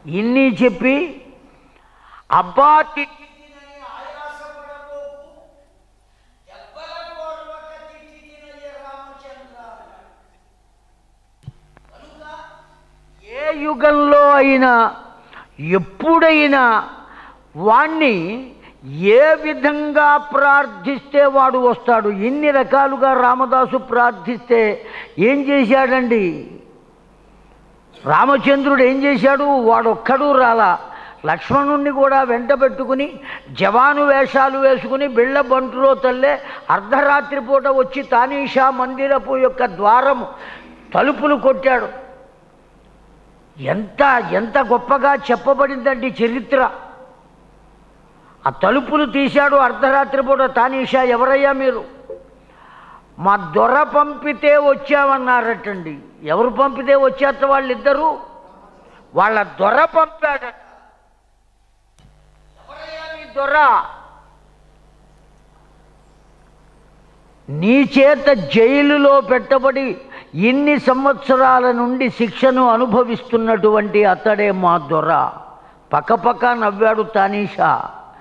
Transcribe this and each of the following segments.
ఇన్ని చెప్పి అబ్బా ఏ యుగంలో అయినా ఎప్పుడైనా వాణ్ణి ఏ విధంగా ప్రార్థిస్తే వాడు వస్తాడు. ఇన్ని రకాలుగా రామదాసు ప్రార్థిస్తే ఏం చేశాడండి? రామచంద్రుడు ఏం చేశాడు? వాడొక్కడూ రాలా. లక్ష్మణుణ్ణి కూడా వెంట పెట్టుకుని జవాను వేషాలు వేసుకుని బిళ్ళ బంటులో తల్లే అర్ధరాత్రి పూట వచ్చి తానీషా మందిరపు యొక్క ద్వారము తలుపులు కొట్టాడు. ఎంత ఎంత గొప్పగా చెప్పబడిందండి చరిత్ర. ఆ తలుపులు తీశాడు అర్ధరాత్రి పూట. తానీషా, ఎవరయ్యా మీరు? మా దొర పంపితే వచ్చామన్నారటండి. ఎవరు పంపితే వచ్చారట? వాళ్ళిద్దరూ. వాళ్ళ దొర పంపాడట. ఎవరయ్యా నీ దొర? నీ చేత జైలులో పెట్టబడి ఇన్ని సంవత్సరాల నుండి శిక్షను అనుభవిస్తున్నటువంటి అతడే మా దొర. పక్కపక్క నవ్వాడు తానీషా.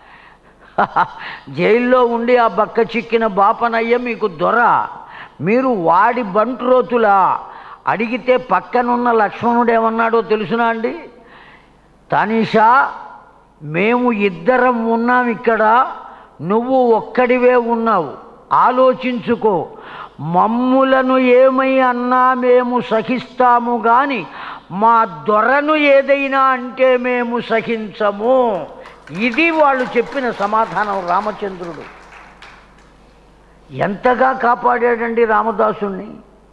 జైల్లో ఉండి ఆ బక్క చిక్కిన బాపనయ్య మీకు దొర, మీరు వాడి బంట్రోతులా? అడిగితే పక్కనున్న లక్ష్మణుడు ఏమన్నాడో తెలుసునా అండి? తానీషా, మేము ఇద్దరం ఉన్నాం ఇక్కడ, నువ్వు ఒక్కడివే ఉన్నావు. ఆలోచించుకో. మమ్ములను ఏమై అన్నా మేము సహిస్తాము గాని మా దొరను ఏదైనా అంటే మేము సహించము. ఇది వాళ్ళు చెప్పిన సమాధానం. రామచంద్రుడు ఎంతగా కాపాడాడండి రామదాసుణ్ణి.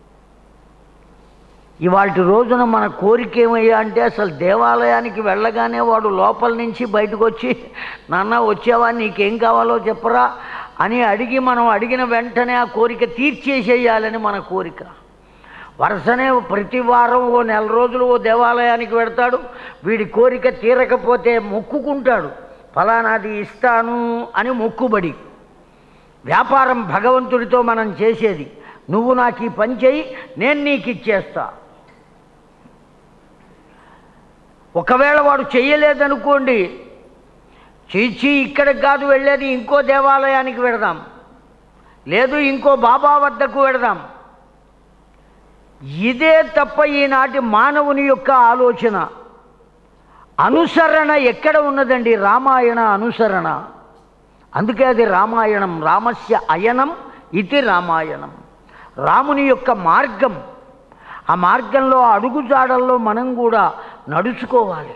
ఇవాళ రోజున మన కోరిక ఏమయ్యా అంటే అసలు దేవాలయానికి వెళ్ళగానే వాడు లోపల నుంచి బయటకు వచ్చి, నాన్న వచ్చావా, నీకేం కావాలో చెప్పరా అని అడిగి మనం అడిగిన వెంటనే ఆ కోరిక తీర్చేసేయాలని మన కోరిక. వరుసనే ప్రతి వారం ఓ నెల రోజులు ఓ దేవాలయానికి వెడతాడు. వీడి కోరిక తీరకపోతే మొక్కుకుంటాడు, ఫలానాది ఇస్తాను అని మొక్కుబడి. వ్యాపారం భగవంతుడితో మనం చేసేది. నువ్వు నాకు ఈ పని చేయి, నేను నీకు ఇచ్చేస్తా. ఒకవేళ వాడు చెయ్యలేదనుకోండి, చీచి ఇక్కడికి కాదు వెళ్ళేది, ఇంకో దేవాలయానికి వెడదాం, లేదు ఇంకో బాబా వద్దకు వెడదాం. ఇదే తప్ప ఈనాటి మానవుని యొక్క ఆలోచన. అనుసరణ ఎక్కడ ఉన్నదండి? రామాయణ అనుసరణ. అందుకే అది రామాయణం. రామస్య అయనం ఇది రామాయణం. రాముని యొక్క మార్గం. ఆ మార్గంలో అడుగుజాడల్లో మనం కూడా నడుచుకోవాలి.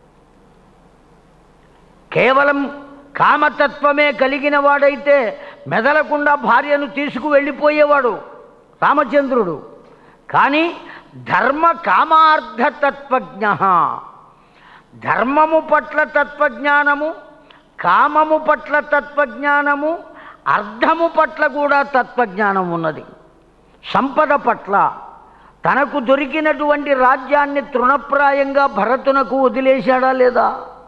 కేవలం కామతత్వమే కలిగిన వాడైతే మెదలకుండా భార్యను తీసుకువెళ్ళిపోయేవాడు రామచంద్రుడు. కానీ ధర్మ కామార్థతత్వజ్ఞ, ధర్మము పట్ల తత్వజ్ఞానము, కామము పట్ల తత్వజ్ఞానము, అర్థము పట్ల కూడా తత్వజ్ఞానం ఉన్నది. సంపద పట్ల తనకు దొరికినటువంటి రాజ్యాన్ని తృణప్రాయంగా భరతునకు వదిలేశాడా లేదా?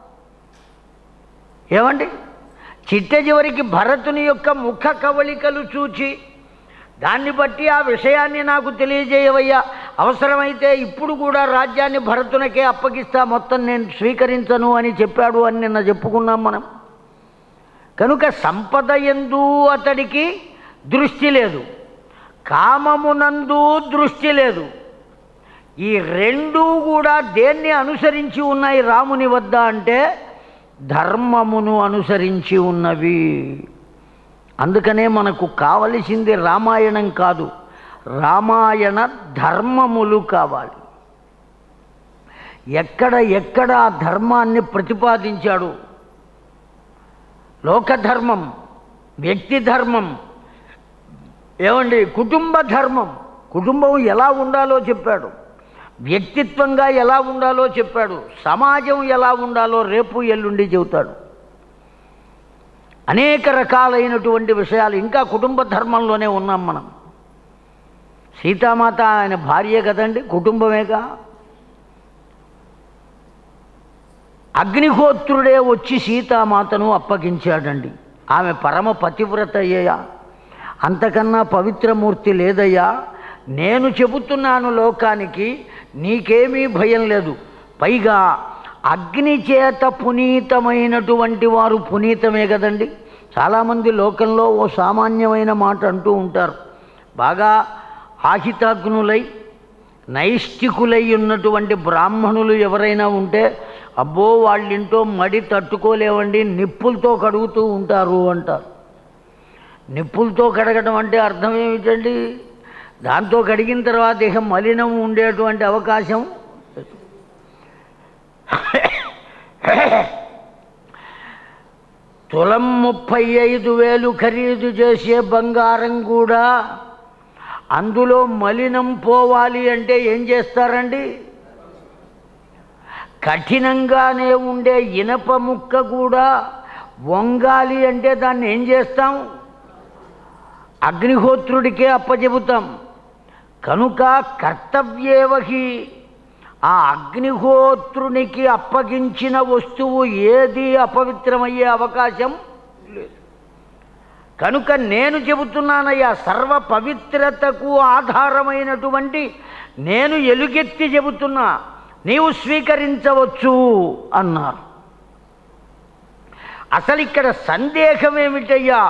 ఏమండి, చిట్ట చివరికి భరతుని యొక్క ముఖ కవళికలు చూచి దాన్ని బట్టి ఆ విషయాన్ని నాకు తెలియజేయవయ్యా, అవసరమైతే ఇప్పుడు కూడా రాజ్యాన్ని భరతునికే అప్పగిస్తా, మొత్తం నేను స్వీకరించను అని చెప్పాడు అని నిన్న చెప్పుకున్నాం మనం. కనుక సంపద యందు అతడికి దృష్టి లేదు, కామమునందు దృష్టి లేదు. ఈ రెండూ కూడా దేన్ని అనుసరించి ఉన్నాయి రాముని వద్ద అంటే ధర్మమును అనుసరించి ఉన్నవి. అందుకనే మనకు కావలసింది రామాయణం కాదు, రామాయణ ధర్మములు కావాలి. ఎక్కడ ఆ ధర్మాన్ని ప్రతిపాదించాడు? లోకధర్మం, వ్యక్తి ధర్మం, ఏమండి కుటుంబ ధర్మం. కుటుంబం ఎలా ఉండాలో చెప్పాడు, వ్యక్తిత్వంగా ఎలా ఉండాలో చెప్పాడు, సమాజం ఎలా ఉండాలో రేపు ఎల్లుండి చెబుతాడు. అనేక రకాలైనటువంటి విషయాలు ఇంకా కుటుంబ ధర్మంలోనే ఉన్నాం మనం. సీతామాత ఆయన భార్య కదండి, కుటుంబమేగా. అగ్నిహోత్రుడే వచ్చి సీతామాతను అప్పగించాడండి. ఆమె పరమ పతివ్రత అయ్యా, అంతకన్నా పవిత్రమూర్తి లేదయ్యా. నేను చెబుతున్నాను లోకానికి, నీకేమీ భయం లేదు. పైగా అగ్ని చేత పునీతమైనటువంటి వారు పునీతమే కదండి. చాలామంది లోకంలో ఓ సామాన్యమైన మాట అంటూ ఉంటారు. బాగా ఆహితాగ్నులై నైష్టికులై ఉన్నటువంటి బ్రాహ్మణులు ఎవరైనా ఉంటే, అబ్బో వాళ్ళింటో మడి తట్టుకోలేవండి, నిప్పులతో కడుగుతూ ఉంటారు అంటారు. నిప్పులతో కడగడం అంటే అర్థం ఏమిటండి? దాంతో కడిగిన తర్వాత ఇక మలినం ఉండేటువంటి అవకాశం. తులం 35,000 ఖరీదు చేసే బంగారం కూడా అందులో మలినం పోవాలి అంటే ఏం చేస్తారండి? కఠినంగానే ఉండే ఇనప ముక్క కూడా వంగాలి అంటే దాన్ని ఏం చేస్తాం? అగ్నిహోత్రుడికే అప్పచెబుతాం. కనుక కర్తవ్యేవహి, ఆ అగ్నిహోత్రునికి అప్పగించిన వస్తువు ఏది అపవిత్రమయ్యే అవకాశం లేదు. కనుక నేను చెబుతున్నానయ్యా, సర్వ పవిత్రతకు ఆధారమైనటువంటి నేను ఎలుగెత్తి చెబుతున్నా, నీవు స్వీకరించవచ్చు అన్నారు. అసలు ఇక్కడ సందేహం ఏమిటయ్యా?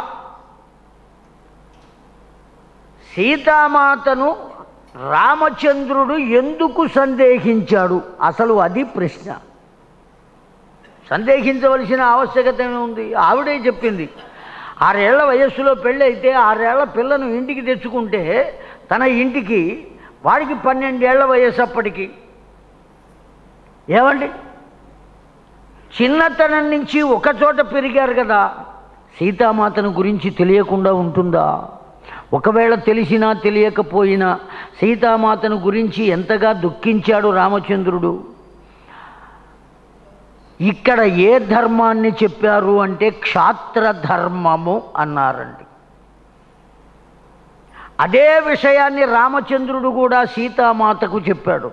సీతామాతను రామచంద్రుడు ఎందుకు సందేహించాడు? అసలు అది ప్రశ్న. సందేహించవలసిన ఆవశ్యకత ఏముంది? ఆవిడే చెప్పింది. 6 ఏళ్ల వయస్సులో పెళ్ళి అయితే 6 ఏళ్ల పిల్లను ఇంటికి తెచ్చుకుంటే తన ఇంటికి వాడికి 12 ఏళ్ల వయస్సు అప్పటికి. ఏమండి, చిన్నతనం నుంచి ఒకచోట పెరిగారు కదా, సీతామాతను గురించి తెలియకుండా ఉంటుందా? ఒకవేళ తెలిసినా తెలియకపోయినా సీతామాతను గురించి ఎంతగా దుఃఖించాడు రామచంద్రుడు. ఇక్కడ ఏ ధర్మాన్ని చెప్పారు అంటే క్షాత్ర ధర్మము అన్నారండి. అదే విషయాన్ని రామచంద్రుడు కూడా సీతామాతకు చెప్పాడు.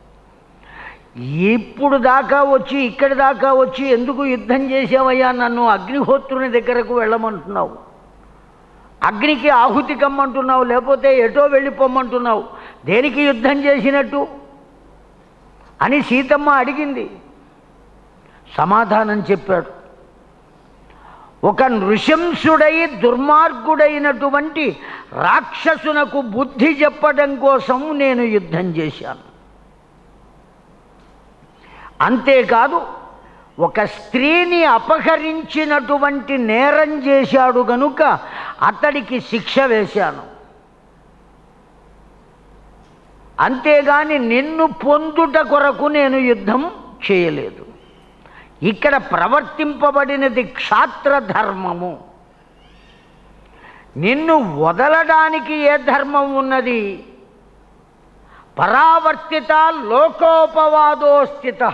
ఇప్పుడు దాకా వచ్చి ఇక్కడి దాకా వచ్చి ఎందుకు యుద్ధం చేసావయ్యా? నన్ను అగ్నిహోత్రుని దగ్గరకు వెళ్ళమంటున్నావు, అగ్నికి ఆహుతి కమ్మంటున్నావు, లేకపోతే ఎటో వెళ్ళిపోమ్మంటున్నావు, దేనికి యుద్ధం చేసినట్టు అని సీతమ్మ అడిగింది. సమాధానం చెప్పాడు. ఒక నృశంసుడై దుర్మార్గుడైనటువంటి రాక్షసునకు బుద్ధి చెప్పడం కోసం నేను యుద్ధం చేశాను. అంతేకాదు, ఒక స్త్రీని అపహరించినటువంటి నేరం చేశాడు గనుక అతడికి శిక్ష వేశాను. అంతేగాని నిన్ను పొందుట కొరకు నేను యుద్ధం చేయలేదు. ఇక్కడ ప్రవర్తింపబడినది క్షాత్ర ధర్మము. నిన్ను వదలడానికి ఏ ధర్మం ఉన్నది? పరావర్తిత లోకోపవాదోస్థిత.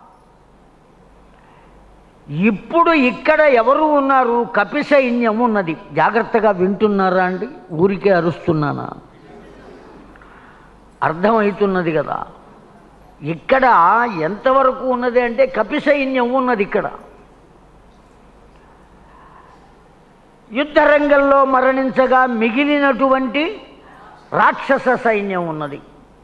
ఇప్పుడు ఇక్కడ ఎవరు ఉన్నారు? కపి సైన్యం ఉన్నది. జాగ్రత్తగా వింటున్నారా అండి? ఊరికే అరుస్తున్నానా? అర్థమవుతున్నది కదా. ఇక్కడ ఎంతవరకు ఉన్నది అంటే కపి సైన్యం ఉన్నది. ఇక్కడ యుద్ధరంగంలో మరణించగా మిగిలినటువంటి రాక్షస సైన్యం ఉన్నది.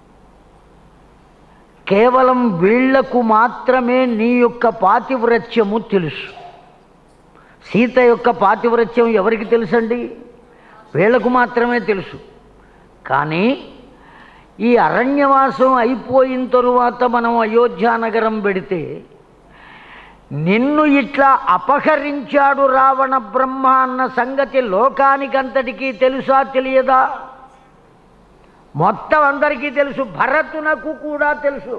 కేవలం వీళ్లకు మాత్రమే నీ యొక్క పాతివ్రత్యము తెలుసు. సీత యొక్క పాతివ్రత్యం ఎవరికి తెలుసండి? వీళ్లకు మాత్రమే తెలుసు. కానీ ఈ అరణ్యవాసం అయిపోయిన తరువాత మనం అయోధ్యానగరం పెడితే నిన్ను ఇట్లా అపహరించాడు రావణ బ్రహ్మ అన్న సంగతి లోకానికంతటికీ తెలుసా తెలియదా? మొత్తం అందరికీ తెలుసు. భరతునకు కూడా తెలుసు.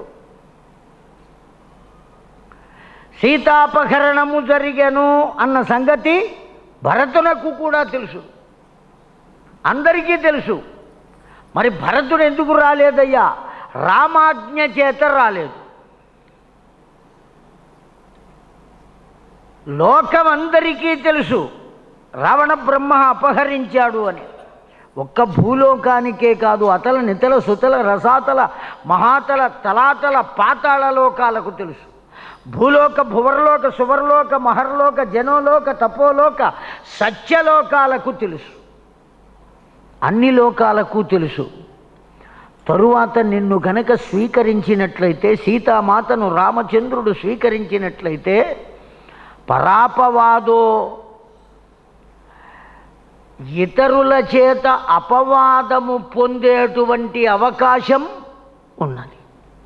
సీతాపహరణము జరిగెను అన్న సంగతి భరతునకు కూడా తెలుసు, అందరికీ తెలుసు. మరి భరతుడు ఎందుకు రాలేదయ్యా? రామాజ్ఞ చేత రాలేదు. లోకమందరికీ తెలుసు రావణ బ్రహ్మ అపహరించాడు అని. ఒక్క భూలోకానికే కాదు, అతల నితల సుతల రసాతల మహాతల తలాతల పాతాళ లోకాలకు తెలుసు. భూలోక భువర్లోక సువర్లోక మహర్లోక జనోలోక తపోలోక సత్యలోకాలకు తెలుసు. అన్ని లోకాలకు తెలుసు. తరువాత నిన్ను గనక స్వీకరించినట్లయితే, సీతామాతను రామచంద్రుడు స్వీకరించినట్లయితే, పరాపవాదో ఇతరుల చేత అపవాదము పొందేటువంటి అవకాశం ఉన్నది.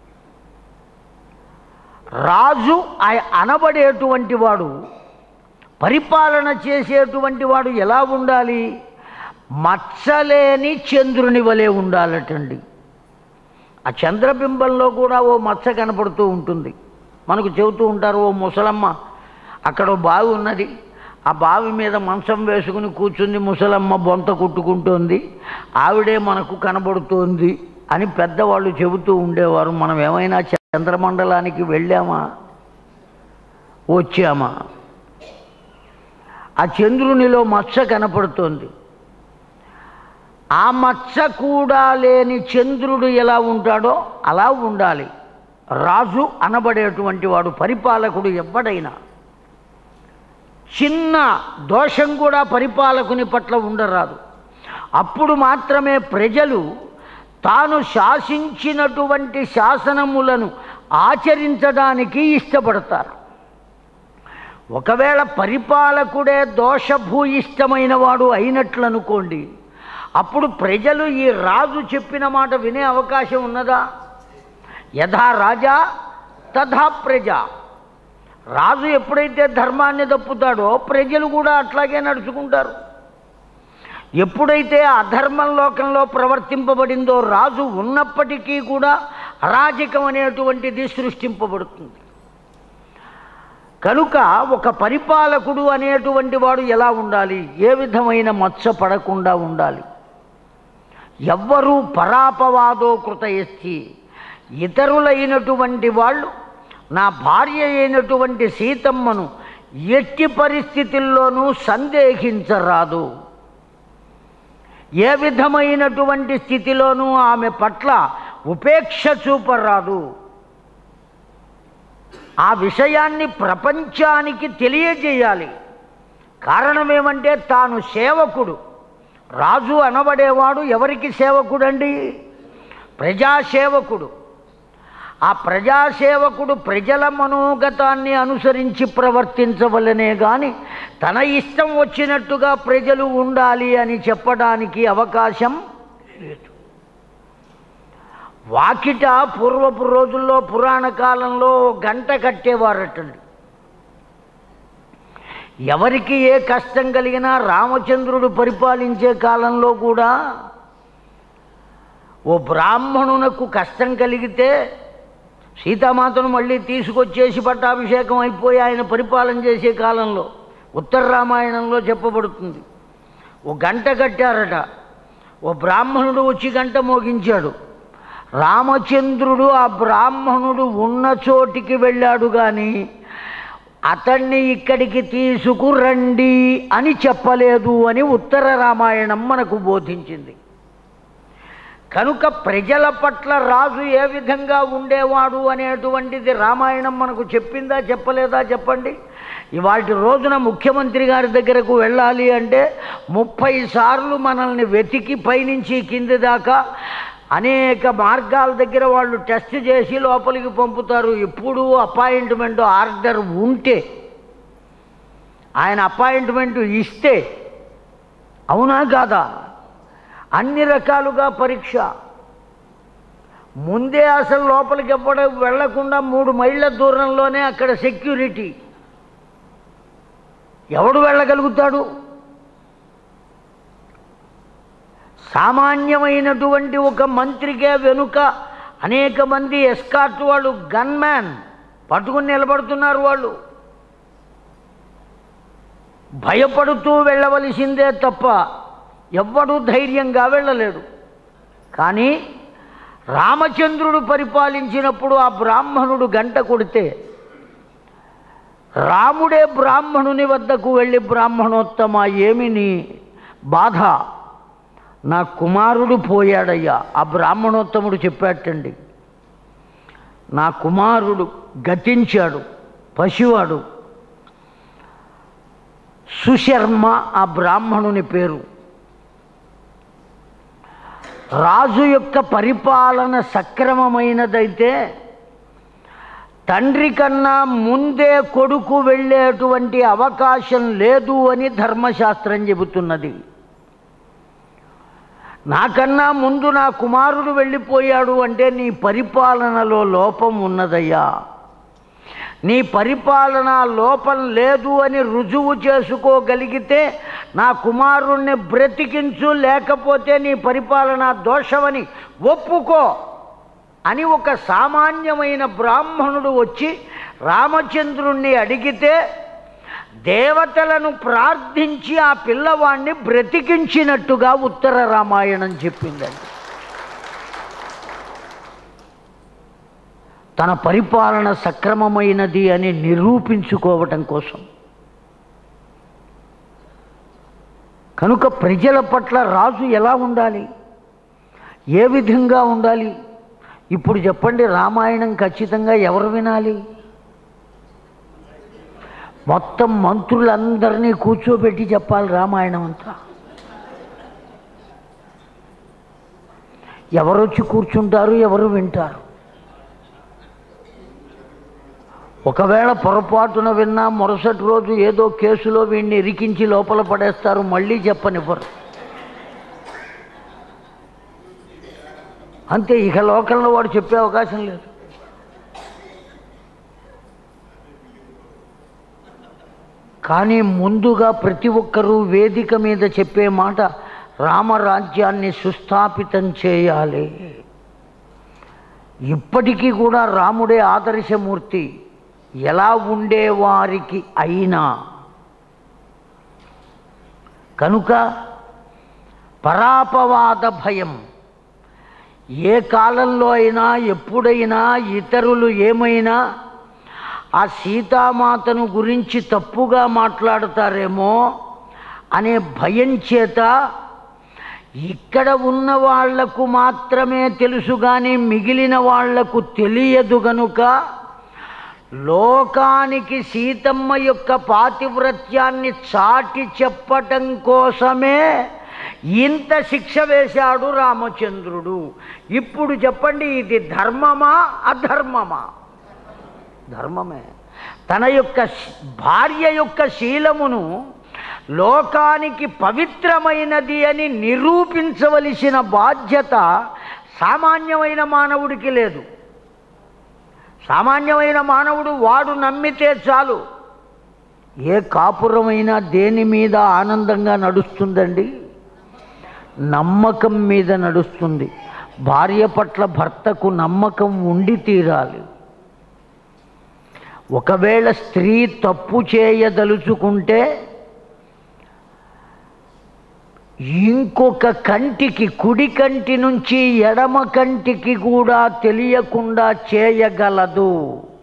రాజు అనబడేటువంటి వాడు, పరిపాలన చేసేటువంటి వాడు ఎలా ఉండాలి? మచ్చలేని చంద్రుని వలె ఉండాలటండి. ఆ చంద్రబింబంలో కూడా ఓ మచ్చ కనపడుతూ ఉంటుంది. మనకు చెబుతూ ఉంటారు, ఓ ముసలమ్మ అక్కడ బావి ఉన్నది, ఆ బావి మీద మంచం వేసుకుని కూర్చుంది, ముసలమ్మ బొంత కుట్టుకుంటోంది, ఆవిడే మనకు కనబడుతోంది అని పెద్దవాళ్ళు చెబుతూ ఉండేవారు. మనం ఏమైనా చంద్రమండలానికి వెళ్ళామా, వచ్చామా? ఆ చంద్రునిలో మచ్చ కనపడుతోంది. ఆ మచ్చ కూడా లేని చంద్రుడు ఎలా ఉంటాడో అలా ఉండాలి రాజు అనబడేటువంటి వాడు, పరిపాలకుడు. ఎవడైనా చిన్న దోషం కూడా పరిపాలకుని పట్ల ఉండరాదు. అప్పుడు మాత్రమే ప్రజలు తాను శాసించినటువంటి శాసనములను ఆచరించడానికి ఇష్టపడతారు. ఒకవేళ పరిపాలకుడే దోషభూయిష్టమైన వాడు అయినట్లనుకోండి, అప్పుడు ప్రజలు ఈ రాజు చెప్పిన మాట వినే అవకాశం ఉన్నదా? యథా రాజా తథా ప్రజ. రాజు ఎప్పుడైతే ధర్మాన్ని తప్పుతాడో ప్రజలు కూడా అట్లాగే నడుచుకుంటారు. ఎప్పుడైతే అధర్మం లోకంలో ప్రవర్తింపబడిందో రాజు ఉన్నప్పటికీ కూడా అరాజకం అనేటువంటిది సృష్టింపబడుతుంది. కనుక ఒక పరిపాలకుడు అనేటువంటి వాడు ఎలా ఉండాలి? ఏ విధమైన మచ్చ పడకుండా ఉండాలి. ఎవ్వరూ పరాపవాదో కృతయస్తి, ఇతరులైనటువంటి వాళ్ళు నా భార్య అయినటువంటి సీతమ్మను ఎట్టి పరిస్థితుల్లోనూ సందేహించరాదు. ఏ విధమైనటువంటి స్థితిలోనూ ఆమె పట్ల ఉపేక్ష చూపరాదు. ఆ విషయాన్ని ప్రపంచానికి తెలియజేయాలి. కారణమేమంటే తాను సేవకుడు. రాజు అనబడేవాడు ఎవరికి సేవకుడండి? ప్రజాసేవకుడు. ఆ ప్రజాసేవకుడు ప్రజల మనోగతాన్ని అనుసరించి ప్రవర్తించవలనే కానీ తన ఇష్టం వచ్చినట్టుగా ప్రజలు ఉండాలి అని చెప్పడానికి అవకాశం లేదు. వాకిట పూర్వపు రోజుల్లో పురాణ కాలంలో గంట కట్టేవారటండి. ఎవరికి ఏ కష్టం కలిగినా రామచంద్రుడు పరిపాలించే కాలంలో కూడా ఓ బ్రాహ్మణునకు కష్టం కలిగితే సీతామాతను మళ్ళీ తీసుకొచ్చేసి పట్టాభిషేకం అయిపోయి ఆయన పరిపాలన చేసే కాలంలో ఉత్తర రామాయణంలో చెప్పబడుతుంది. ఓ గంట కట్టారట. ఓ బ్రాహ్మణుడు వచ్చి గంట మోగించాడు. రామచంద్రుడు ఆ బ్రాహ్మణుడు ఉన్న చోటికి వెళ్ళాడు, కానీ అతన్ని ఇక్కడికి తీసుకురండి అని చెప్పలేదు అని ఉత్తర రామాయణం మనకు బోధించింది. కనుక ప్రజల పట్ల రాజు ఏ విధంగా ఉండేవాడు అనేటువంటిది రామాయణం మనకు చెప్పిందా చెప్పలేదా చెప్పండి. ఇవాటి రోజున ముఖ్యమంత్రి గారి దగ్గరకు వెళ్ళాలి అంటే 30 సార్లు మనల్ని వెతికి పైనుంచి కింది దాకా అనేక మార్గాల దగ్గర వాళ్ళు టెస్ట్ చేసి లోపలికి పంపుతారు. ఎప్పుడు అపాయింట్మెంట్ ఆర్డర్ ఉంటే, ఆయన అపాయింట్మెంట్ ఇస్తే, అవునా కాదా? అన్ని రకాలుగా పరీక్ష. ముందే అసలు లోపలికి వెళ్లకుండా 3 మైళ్ళ దూరంలోనే అక్కడ సెక్యూరిటీ. ఎవడు వెళ్ళగలుగుతాడు? సామాన్యమైనటువంటి ఒక మంత్రికే వెనుక అనేక మంది ఎస్కార్ట్ వాళ్ళు, గన్మ్యాన్ పట్టుకుని నిలబడుతున్నారు. వాళ్ళు భయపడుతూ వెళ్ళవలసిందే తప్ప ఎవ్వడూ ధైర్యంగా వెళ్ళలేడు. కానీ రామచంద్రుడు పరిపాలించినప్పుడు ఆ బ్రాహ్మణుడు గంట కొడితే రాముడే బ్రాహ్మణుని వద్దకు వెళ్ళి, బ్రాహ్మణోత్తమ, ఏమి నీ బాధ? నా కుమారుడు పోయాడయ్యా. ఆ బ్రాహ్మణోత్తముడు చెప్పాటండి, నా కుమారుడు గతించాడు, పసివాడు. సుశర్మ ఆ బ్రాహ్మణుని పేరు. రాజు యొక్క పరిపాలన సక్రమమైనదైతే తండ్రి కన్నా ముందే కొడుకు వెళ్ళేటువంటి అవకాశం లేదు అని ధర్మశాస్త్రం చెబుతున్నది. నాకన్నా ముందు నా కుమారుడు వెళ్ళిపోయాడు అంటే నీ పరిపాలనలో లోపం ఉన్నదయ్యా. నీ పరిపాలన లోపం లేదు అని రుజువు చేసుకోగలిగితే నా కుమారుణ్ణి బ్రతికించు, లేకపోతే నీ పరిపాలన దోషమని ఒప్పుకో అని ఒక సామాన్యమైన బ్రాహ్మణుడు వచ్చి రామచంద్రుణ్ణి అడిగితే దేవతలను ప్రార్థించి ఆ పిల్లవాడిని బ్రతికించినట్టుగా ఉత్తర రామాయణం చెప్పిందండి. తన పరిపాలన సక్రమమైనది అని నిరూపించుకోవటం కోసం. కనుక ప్రజల పట్ల రాజు ఎలా ఉండాలి, ఏ విధంగా ఉండాలి? ఇప్పుడు చెప్పండి, రామాయణం ఖచ్చితంగా ఎవరు వినాలి? మొత్తం మంత్రులందరినీ కూర్చోబెట్టి చెప్పాలి రామాయణం అంతా. ఎవరొచ్చి కూర్చుంటారు, ఎవరు వింటారు? ఒకవేళ పొరపాటున విన్నా మరుసటి రోజు ఏదో కేసులో వీడిని ఇరికించి లోపల పడేస్తారు, మళ్ళీ చెప్పనివ్వరు. అంతే, ఇక లోకంలో వాడు చెప్పే అవకాశం లేదు. కానీ ముందుగా ప్రతి ఒక్కరూ వేదిక మీద చెప్పే మాట, రామరాజ్యాన్ని సుస్థాపితం చేయాలి. ఇప్పటికీ కూడా రాముడే ఆదర్శమూర్తి. ఎలా ఉండేవారికి అయినా కనుక పరాపవాద భయం ఏ కాలంలో అయినా ఎప్పుడైనా ఇతరులు ఏమైనా ఆ సీతామాతను గురించి తప్పుగా మాట్లాడతారేమో అనే భయం చేత ఇక్కడ ఉన్న వాళ్లకు మాత్రమే తెలుసు కానీ మిగిలిన వాళ్లకు తెలియదు. గనుక లోకానికి సీతమ్మ యొక్క పాతివ్రత్యాన్ని చాటి చెప్పటం కోసమే ఇంత శిక్ష వేశాడు రామచంద్రుడు. ఇప్పుడు చెప్పండి, ఇది ధర్మమా అధర్మమా? ధర్మమే. తన యొక్క భార్య యొక్క శీలమును లోకానికి పవిత్రమైనది అని నిరూపించవలసిన బాధ్యత సామాన్యమైన మానవుడికి లేదు. సామాన్యమైన మానవుడు వాడు నమ్మితే చాలు. ఏ కాపురమైనా దేని మీద ఆనందంగా నడుస్తుందండి? నమ్మకం మీద నడుస్తుంది. భార్య పట్ల భర్తకు నమ్మకం ఉండి తీరాలి. ఒకవేళ స్త్రీ తప్పు చేయదలుచుకుంటే ఇంకొక కంటికి, కుడి కంటి నుంచి ఎడమ కంటికి కూడా తెలియకుండా చేయగలదు.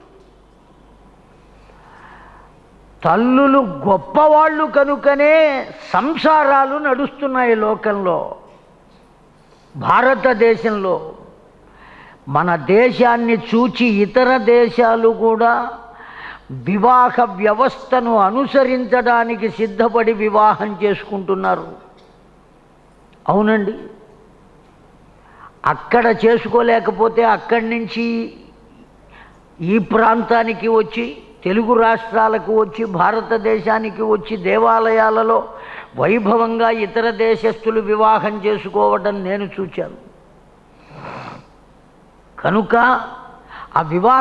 తల్లులు గొప్పవాళ్ళు కనుకనే సంసారాలు నడుస్తున్నాయి లోకంలో. భారతదేశంలో మన దేశాన్ని చూచి ఇతర దేశాలు కూడా వివాహ వ్యవస్థను అనుసరించడానికి సిద్ధపడి వివాహం చేసుకుంటున్నారు. అవునండి. అక్కడ చేసుకోలేకపోతే అక్కడి నుంచి ఈ ప్రాంతానికి వచ్చి, తెలుగు రాష్ట్రాలకు వచ్చి, భారతదేశానికి వచ్చి దేవాలయాలలో వైభవంగా ఇతర దేశస్థులు వివాహం చేసుకోవడం నేను చూశాను. కనుక ఆ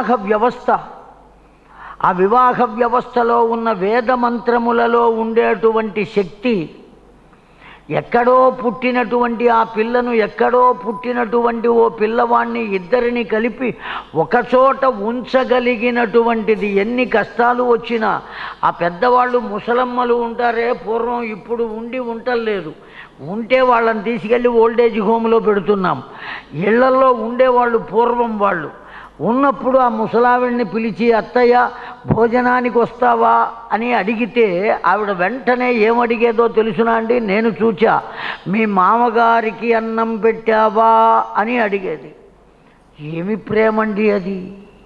వివాహ వ్యవస్థలో ఉన్న వేద మంత్రములలో ఉండేటువంటి శక్తి ఎక్కడో పుట్టినటువంటి ఆ పిల్లను, ఎక్కడో పుట్టినటువంటి ఓ పిల్లవాడిని ఇద్దరిని కలిపి ఒకచోట ఉంచగలిగినటువంటిది. ఎన్ని కష్టాలు వచ్చినా ఆ పెద్దవాళ్ళు ముసలమ్మలు ఉంటారే పూర్వం, ఇప్పుడు ఉండలేదు. ఉంటే వాళ్ళని తీసుకెళ్ళి ఓల్డేజ్ హోమ్లో పెడుతున్నాం. ఇళ్లల్లో ఉండేవాళ్ళు పూర్వం వాళ్ళు ఉన్నప్పుడు ఆ ముసలావిడిని పిలిచి, అత్తయ్య భోజనానికి వస్తావా అని అడిగితే ఆవిడ వెంటనే ఏమడిగేదో తెలుసునా అండి? నేను చూచా, మీ మామగారికి అన్నం పెట్టావా అని అడిగేది. ఏమి ప్రేమండి అది?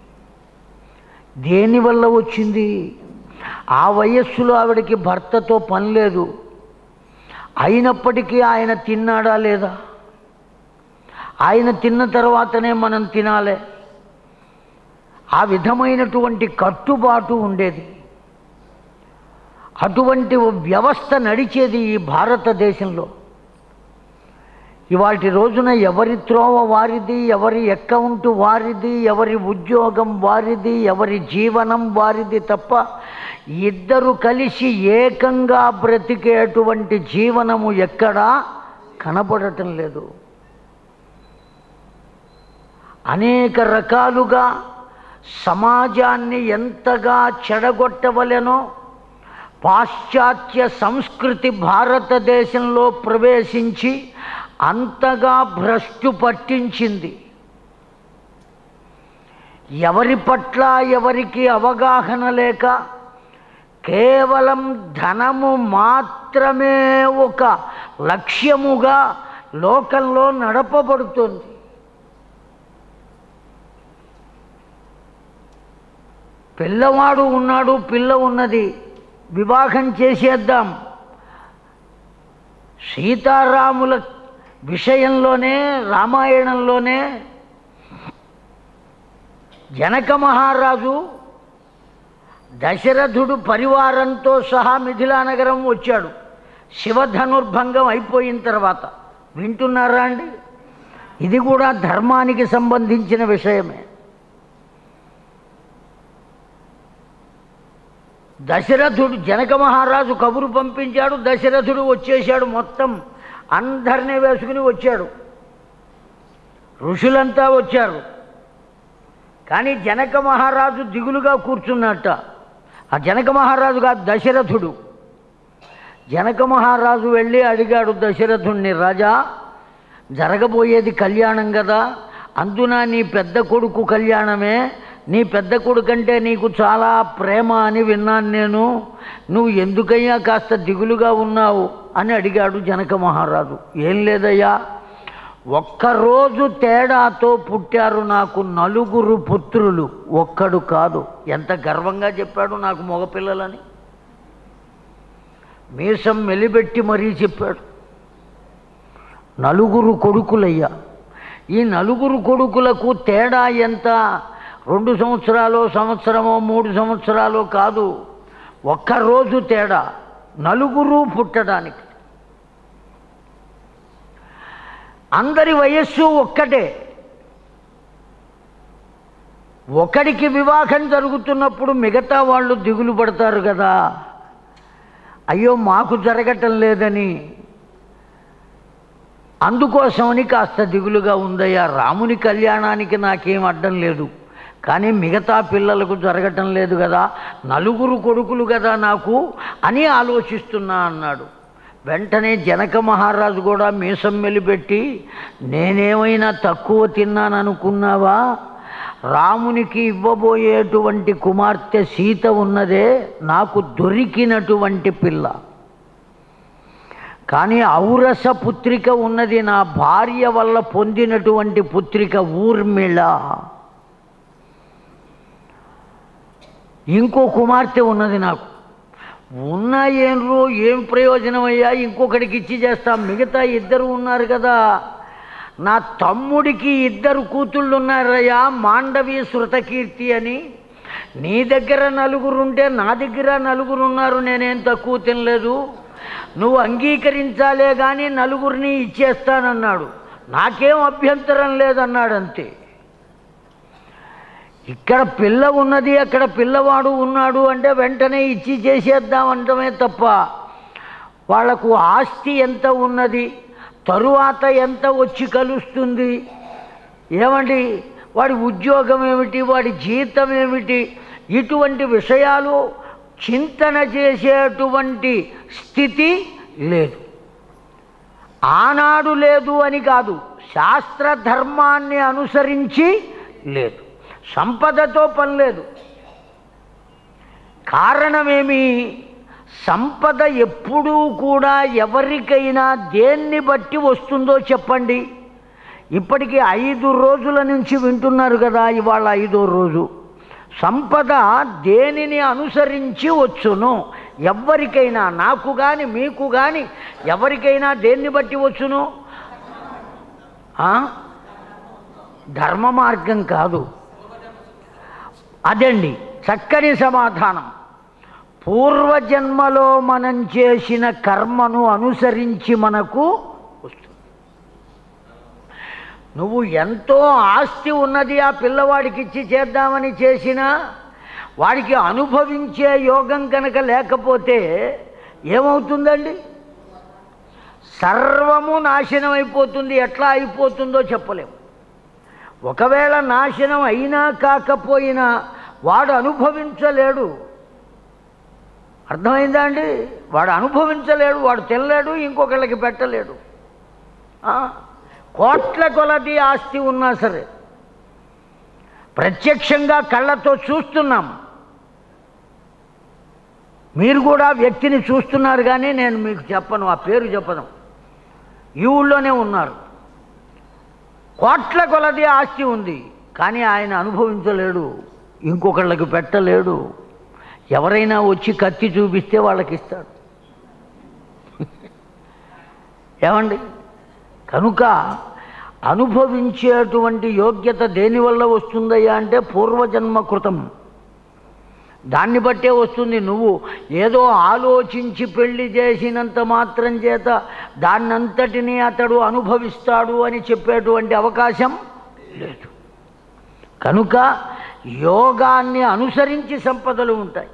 దేనివల్ల వచ్చింది? ఆ వయస్సులో ఆవిడకి భర్తతో పని లేదు. అయినప్పటికీ ఆయన తిన్నాడా లేదా? ఆయన తిన్న తర్వాతనే మనం తినాలి. ఆ విధమైనటువంటి కట్టుబాటు ఉండేది. అటువంటి వ్యవస్థ నడిచేది ఈ భారతదేశంలో. ఇవాల్టి రోజున ఎవరి త్రోవ వారిది, ఎవరి అకౌంట్ వారిది, ఎవరి ఉద్యోగం వారిది, ఎవరి జీవనం వారిది తప్ప ఇద్దరు కలిసి ఏకంగా బ్రతికేటువంటి జీవనము ఎక్కడా కనబడటం లేదు. అనేక రకాలుగా సమాజాన్ని ఎంతగా చెడగొట్టవలెనో పాశ్చాత్య సంస్కృతి భారతదేశంలో ప్రవేశించి అంతగా భ్రష్టు పట్టించింది. ఎవరి పట్ల ఎవరికి అవగాహన లేక కేవలం ధనము మాత్రమే ఒక లక్ష్యముగా లోకంలో నడపబడుతుంది. పిల్లవాడు ఉన్నాడు, పిల్ల ఉన్నది, వివాహం చేసేద్దాం. సీతారాముల విషయంలోనే రామాయణంలోనే జనక మహారాజు దశరథుడు పరివారంతో సహా మిథిలానగరం వచ్చాడు. శివధనుర్భంగం అయిపోయిన తర్వాత. వింటున్నారా అండి? ఇది కూడా ధర్మానికి సంబంధించిన విషయమే. దశరథుడు, జనక మహారాజు కబురు పంపించాడు, దశరథుడు వచ్చేశాడు. మొత్తం అందరినీ వేసుకుని వచ్చాడు. ఋషులంతా వచ్చారు. కానీ జనక మహారాజు దిగులుగా కూర్చున్నట్ట. ఆ జనక మహారాజు కాదు, దశరథుడు. జనక మహారాజు వెళ్ళి అడిగాడు దశరథుణ్ణి, రాజా జరగబోయేది కళ్యాణం కదా, అందున నీ పెద్ద కొడుకు కళ్యాణమే, నీ పెద్ద కొడుకంటే నీకు చాలా ప్రేమ అని విన్నాను నేను, నువ్వు ఎందుకయ్యా కాస్త దిగులుగా ఉన్నావు అని అడిగాడు జనక మహారాజు. ఏం లేదయ్యా, ఒక్కరోజు తేడాతో పుట్టారు నాకు 4 పుత్రులు, ఒక్కడు కాదు. ఎంత గర్వంగా చెప్పాడు నాకు మగపిల్లలని. మీసం మెలిబెట్టి మరీ చెప్పాడు. 4 కొడుకులయ్యా. ఈ 4 కొడుకులకు తేడా ఎంత? 2 సంవత్సరాలు, సంవత్సరమో 3 సంవత్సరాలు కాదు, ఒక్కరోజు తేడా 4 పుట్టడానికి. అందరి వయస్సు ఒక్కటే. ఒకడికి వివాహం జరుగుతున్నప్పుడు మిగతా వాళ్ళు దిగులు పడతారు కదా, అయ్యో మాకు జరగటం లేదని. అందుకోసమని కాస్త దిగులుగా ఉందయ్యా. రాముని కళ్యాణానికి నాకేం అడ్డం లేదు, కానీ మిగతా పిల్లలకు జరగటం లేదు కదా, 4 కొడుకులు కదా నాకు అని ఆలోచిస్తున్నా అన్నాడు. వెంటనే జనక మహారాజు కూడా మీసం మెలిపెట్టి, నేనేమైనా తక్కువ తిన్నాననుకున్నావా? రామునికి ఇవ్వబోయేటువంటి కుమార్తె సీత ఉన్నదే నాకు దొరికినటువంటి పిల్ల, కానీ ఔరస పుత్రిక ఉన్నది, నా భార్య వల్ల పొందినటువంటి పుత్రిక ఊర్మిళ. ఇంకో కుమార్తె ఉన్నది నాకు. ఉన్నా ఏం ప్రయోజనం అయ్యా, ఇంకొకడికి ఇచ్చి చేస్తాం, మిగతా 2 ఉన్నారు కదా. నా తమ్ముడికి 2 కూతుళ్ళు ఉన్నారయ్యా, మాండవి శృతకీర్తి అని. నీ దగ్గర 4 ఉంటే నా దగ్గర 4 ఉన్నారు, నేనేం తక్కువ తినలేదు, నువ్వు అంగీకరించాలే కానీ 4 ఇచ్చేస్తానన్నాడు. నాకేం అభ్యంతరం లేదన్నాడు, అంతే. ఇక్కడ పిల్ల ఉన్నది, అక్కడ పిల్లవాడు ఉన్నాడు అంటే వెంటనే ఇచ్చి చేసేద్దామంటమే తప్ప వాళ్లకు ఆస్తి ఎంత ఉన్నది, తరువాత ఎంత వచ్చి కలుస్తుంది, ఏమండి వాడి ఉద్యోగం ఏమిటి, వాడి జీతం ఏమిటి, ఇటువంటి విషయాలు చింతన చేసేటువంటి స్థితి లేదు. ఆనాడు లేదు అని కాదు, శాస్త్ర ధర్మాన్ని అనుసరించి లేదు. సంపదతో పని లేదు. కారణమేమి? సంపద ఎప్పుడూ కూడా ఎవరికైనా దేన్ని బట్టి వస్తుందో చెప్పండి. ఇప్పటికీ 5 రోజుల నుంచి వింటున్నారు కదా, ఇవాళ 5వ రోజు. సంపద దేనిని అనుసరించి వచ్చును? ఎవరికైనా, నాకు కానీ మీకు కానీ ఎవరికైనా దేన్ని బట్టి వచ్చును? ధర్మ మార్గం కాదు. అదండి చక్కని సమాధానం. పూర్వజన్మలో మనం చేసిన కర్మను అనుసరించి మనకు వస్తుంది. నువ్వు ఎంతో ఆస్తి ఉన్నది ఆ పిల్లవాడికి ఇచ్చి చేద్దామని చేసినా వాడికి అనుభవించే యోగం కనుక లేకపోతే ఏమవుతుందండి? సర్వము నాశనం అయిపోతుంది. ఎట్లా అయిపోతుందో చెప్పలేము. ఒకవేళ నాశనం అయినా కాకపోయినా వాడు అనుభవించలేడు. అర్థమైందా అండి? వాడు అనుభవించలేడు, వాడు తినలేడు, ఇంకొకళ్ళకి పెట్టలేడు. కోట్ల కొలది ఆస్తి ఉన్నా సరే ప్రత్యక్షంగా కళ్ళతో చూస్తున్నాం. మీరు కూడా వ్యక్తిని చూస్తున్నారు, కానీ నేను మీకు చెప్పను, ఆ పేరు చెప్పను. ఈ ఊళ్ళోనే ఉన్నారు. కోట్ల కొలది ఆస్తి ఉంది, కానీ ఆయన అనుభవించలేడు, ఇంకొకళ్ళకి పెట్టలేడు. ఎవరైనా వచ్చి కత్తి చూపిస్తే వాళ్ళకి ఇస్తాడు. ఏమండి? కనుక అనుభవించేటువంటి యోగ్యత దేనివల్ల వస్తుందయ్యా అంటే పూర్వజన్మ కృతం. దాన్ని బట్టే వస్తుంది. నువ్వు ఏదో ఆలోచించి పెళ్లి చేసినంత మాత్రం చేత దాన్నంతటినీ అతడు అనుభవిస్తాడు అని చెప్పేటువంటి అవకాశం లేదు. కనుక యోగాన్ని అనుసరించి సంపదలు ఉంటాయి.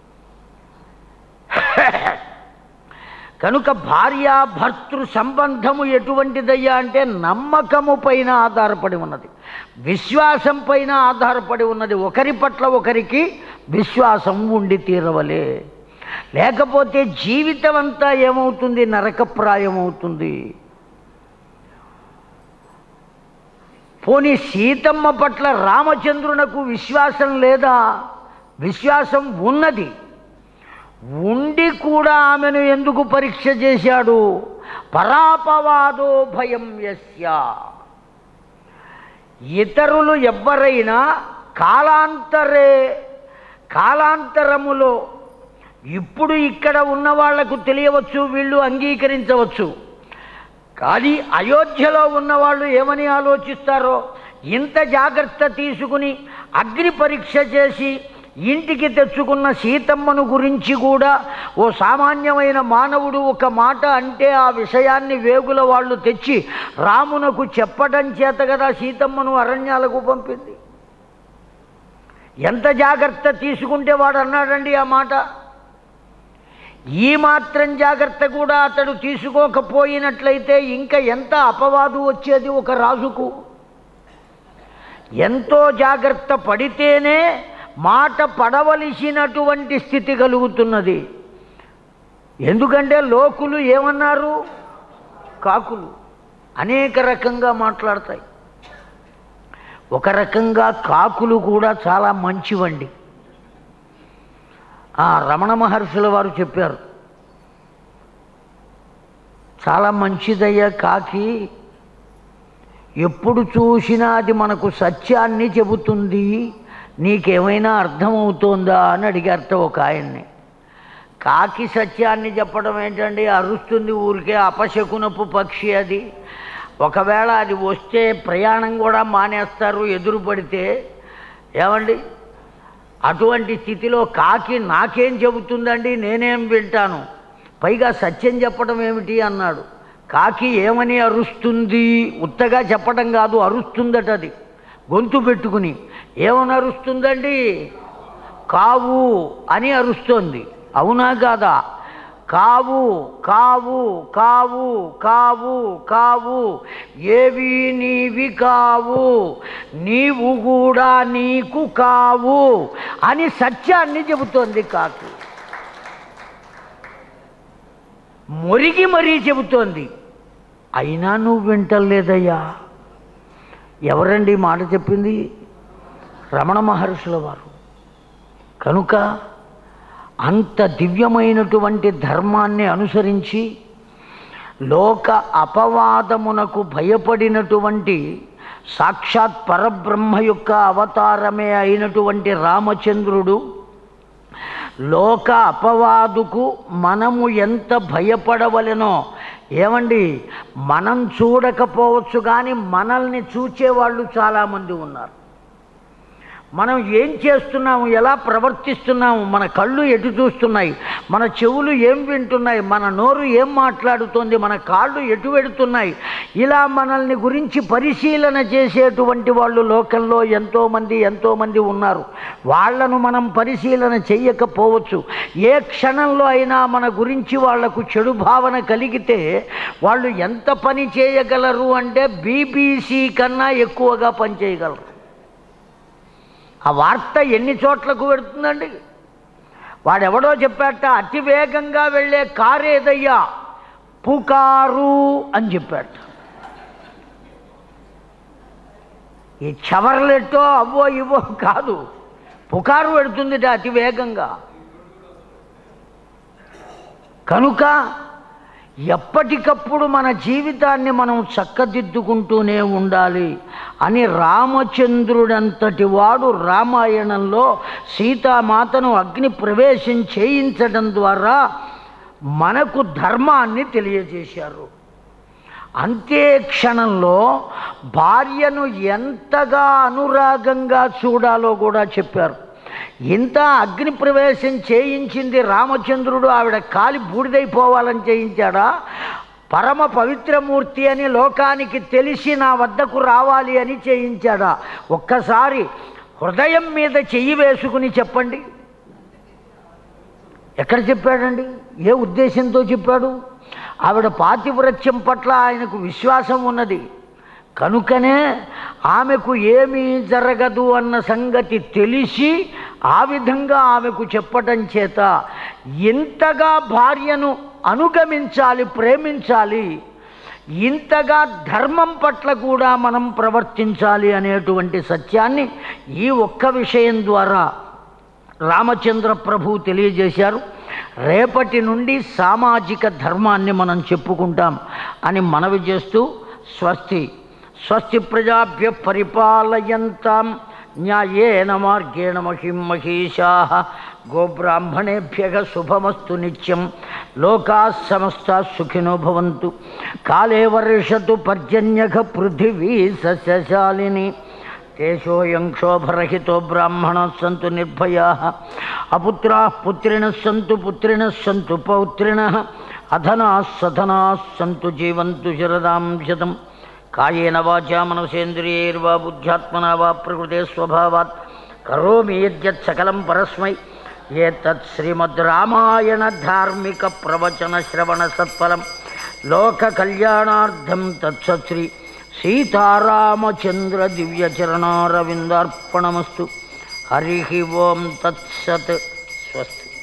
కనుక భార్యాభర్తృ సంబంధము ఎటువంటిదయ్యా అంటే నమ్మకము పైన ఆధారపడి ఉన్నది, విశ్వాసం పైన ఆధారపడి ఉన్నది. ఒకరి పట్ల ఒకరికి విశ్వాసం ఉండి తీరవలే, లేకపోతే జీవితం అంతా ఏమవుతుంది? నరకప్రాయమవుతుంది. పోనీ సీతమ్మ పట్ల రామచంద్రునకు విశ్వాసం లేదా? విశ్వాసం ఉన్నది. ఉండి కూడా ఆమెను ఎందుకు పరీక్ష చేశాడు? పరాపవాదో భయం యస్య. ఇతరులు ఎవ్వరైనా కాలాంతరములో ఇప్పుడు ఇక్కడ ఉన్న వాళ్లకు తెలియవచ్చు, వీళ్ళు అంగీకరించవచ్చు. కానీ అయోధ్యలో ఉన్నవాళ్ళు ఏమని ఆలోచిస్తారో, ఇంత జాగ్రత్త తీసుకుని అగ్ని పరీక్ష చేసి ఇంటికి తెచ్చుకున్న సీతమ్మను గురించి కూడా ఓ సామాన్యమైన మానవుడు ఒక మాట అంటే ఆ విషయాన్ని వేగుల వాళ్ళు తెచ్చి రామునకు చెప్పడం చేత కదా సీతమ్మను అరణ్యాలకు పంపింది. ఎంత జాగ్రత్త తీసుకుంటే వాడు అన్నాడండి ఆ మాట. ఈ మాత్రం జాగ్రత్త కూడా అతడు తీసుకోకపోయినట్లయితే ఇంకా ఎంత అపవాదు వచ్చేది ఒక రాజుకు. ఎంతో జాగ్రత్త పడితేనే మాట పడవలసినటువంటి స్థితి కలుగుతున్నది. ఎందుకంటే లోకులు ఏమన్నారు? కాకులు అనేక రకంగా మాట్లాడతాయి. ఒక రకంగా కాకులు కూడా చాలా మంచివండి. రమణ మహర్షుల వారు చెప్పారు, చాలా మంచిదయ్యా కాకి, ఎప్పుడు చూసినా అది మనకు సత్యాన్ని చెబుతుంది, నీకేమైనా అర్థమవుతోందా అని అడిగారట ఒక ఆయన్ని. కాకి సత్యాన్ని చెప్పడం ఏంటండి? అరుస్తుంది ఊరికే, అపశకునపు పక్షి అది. ఒకవేళ అది వస్తే ప్రయాణం కూడా మానేస్తారు ఎదురు పడితే. ఏమండి, అటువంటి స్థితిలో కాకి నాకేం చెబుతుందండి, నేనేం వింటాను, పైగా సత్యం చెప్పడం ఏమిటి అన్నాడు. కాకి ఏమని అరుస్తుంది? ఉత్తగా చెప్పడం కాదు, అరుస్తుందట. అది గొంతు పెట్టుకుని ఏమని అరుస్తుందండి? కావు అని అరుస్తోంది. అవునా కాదా? కావు కావు కావు కావు కావు, ఏవి నీవి కావు, నీవు కూడా నీకు కావు అని సత్యాన్ని చెబుతోంది కాకి. మొరిగి మరీ చెబుతోంది. అయినా నువ్వు వింటలేదయ్యా. ఎవరండి మాట చెప్పింది? రమణ మహర్షుల వారు. కనుక అంత దివ్యమైనటువంటి ధర్మాన్ని అనుసరించి లోక అపవాదమునకు భయపడినటువంటి సాక్షాత్ పరబ్రహ్మ యొక్క అవతారమే అయినటువంటి రామచంద్రుడు లోక అపవాదుకు మనము ఎంత భయపడవలెనో ఏమండి, మనం చూడకపోవచ్చు కానీ మనల్ని చూచేవాళ్ళు చాలామంది ఉన్నారు. మనం ఏం చేస్తున్నాము, ఎలా ప్రవర్తిస్తున్నాము, మన కళ్ళు ఎటు చూస్తున్నాయి, మన చెవులు ఏం వింటున్నాయి, మన నోరు ఏం మాట్లాడుతోంది, మన కాళ్ళు ఎటు వెడుతున్నాయి, ఇలా మనల్ని గురించి పరిశీలన చేసేటువంటి వాళ్ళు లోకంలో ఎంతోమంది ఉన్నారు. వాళ్లను మనం పరిశీలన చెయ్యకపోవచ్చు. ఏ క్షణంలో అయినా మన గురించి వాళ్లకు చెడు భావన కలిగితే వాళ్ళు ఎంత పని చేయగలరు అంటే BBC కన్నా ఎక్కువగా పని చేయగలరు. ఆ వార్త ఎన్ని చోట్లకు పెడుతుందండి. వాడెవడో చెప్పాట, అతి వేగంగా వెళ్ళే కారు ఏదయ్యా, పుకారు అని చెప్పాట. ఈ చవర్లెట్టో అవ్వో ఇవ్వో కాదు, పుకారు పెడుతుందిట అతి వేగంగా. కనుక ఎప్పటికప్పుడు మన జీవితాన్ని మనం చక్కదిద్దుకుంటూనే ఉండాలి అని రామచంద్రుడంతటి వాడు రామాయణంలో సీతామాతను అగ్ని ప్రవేశం చేయించడం ద్వారా మనకు ధర్మాన్ని తెలియజేశారు. అంతే క్షణంలో భార్యను ఎంతగా అనురాగంగా చూడాలో కూడా చెప్పారు. ఇంత అగ్ని ప్రవేశం చేయించింది రామచంద్రుడు, ఆవిడ కాలి బూడిదైపోవాలని చేయించాడా? పరమ పవిత్రమూర్తి అని లోకానికి తెలిసి నా వద్దకు రావాలి అని చేయించాడా? ఒక్కసారి హృదయం మీద చెయ్యి వేసుకుని చెప్పండి, ఎక్కడ చెప్పాడండి? ఏ ఉద్దేశంతో చెప్పాడు? ఆవిడ పాతివ్రత్యం పట్ల ఆయనకు విశ్వాసం ఉన్నది కనుకనే ఆమెకు ఏమీ జరగదు అన్న సంగతి తెలిసి ఆ విధంగా ఆమెకు చెప్పటం చేత ఇంతగా భార్యను అనుగమించాలి, ప్రేమించాలి, ఇంతగా ధర్మం పట్ల కూడా మనం ప్రవర్తించాలి అనేటువంటి సత్యాన్ని ఈ ఒక్క విషయం ద్వారా రామచంద్ర ప్రభు తెలియజేశారు. రేపటి నుండి సామాజిక ధర్మాన్ని మనం చెప్పుకుంటాం అని మనవి చేస్తూ స్వస్తి స్వస్తి ప్రజాభ్య పరిపాలయంతాం న్యాయేన మార్గేణ మహిం మహిషాః గోబ్రాహ్మణేభ్యః శుభమస్తు నిత్యం లోకాః సమస్తాః సుఖినో భవంతు కాలే వర్షతు పర్జన్యః పృథివీ సస్యశాలిని తేషోయం క్షోభరహితో బ్రాహ్మణాः సంతు నిర్భయాः అపుత్రాः పుత్రిణः సంతు పౌత్రిణः అధనాः సధనాः సంతు జీవంతు శరదాం శతం కాయేన వాచా మనసేంద్రియైర్వా బుద్ధ్యాత్మనా వా ప్రకృతే స్వభావాత్ కరోమి యద్యత్ సకలం పరస్మై ఏతత్ శ్రీమద్ రామాయణ ధార్మిక ప్రవచన శ్రవణ సత్ఫలం లోక కళ్యాణార్థం తత్సత్ శ్రీ సీతారామచంద్ర దివ్యచరణారవిందార్పణమస్తు. హరి ఓం తత్సత్. స్వస్తి.